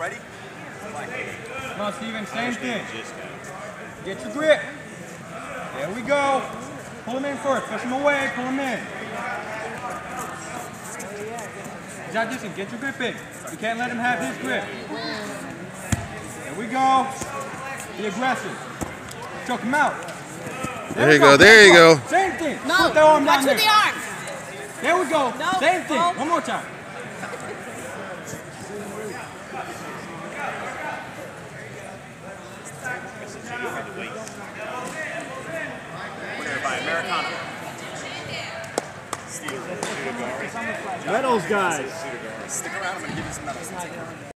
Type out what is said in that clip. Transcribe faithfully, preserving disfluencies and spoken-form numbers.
Ready? Come on, Steven, same thing. Get your grip. There we go. Pull him in first. Push him away. Pull him in. John Dixon, get your grip in. You can't let him have his grip. There we go. Be aggressive. Choke him out. There, there you go. go. There you go. Same thing. No. Put that arm Watch down with there. the arm. There we go. No. Same thing. Oh. One more time. Winner by Americano. Medals, guys. Stick around, I'm going to give you some medals.